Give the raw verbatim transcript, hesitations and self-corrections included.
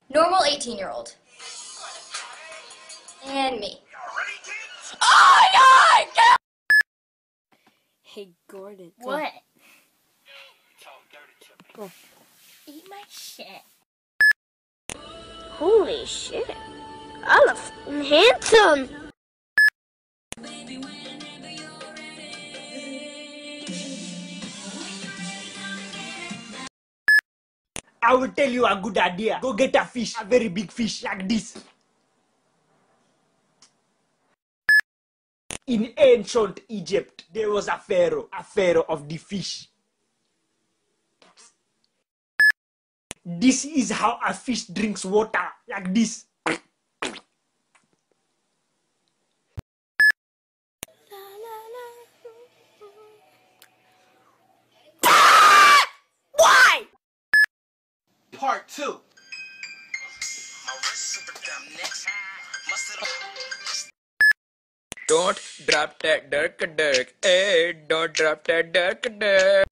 Normal eighteen-year-old. And me. Oh my God! Hey, Gordon. What? Go. Eat my shit. Holy shit. I look f***ing handsome. I will tell you a good idea. Go get a fish, a very big fish like this. In ancient Egypt, there was a pharaoh, a pharaoh of the fish. This is how a fish drinks water, like this. Why? Part two. Don't drop that dirk dirk, eh? Don't drop that dirk dirk.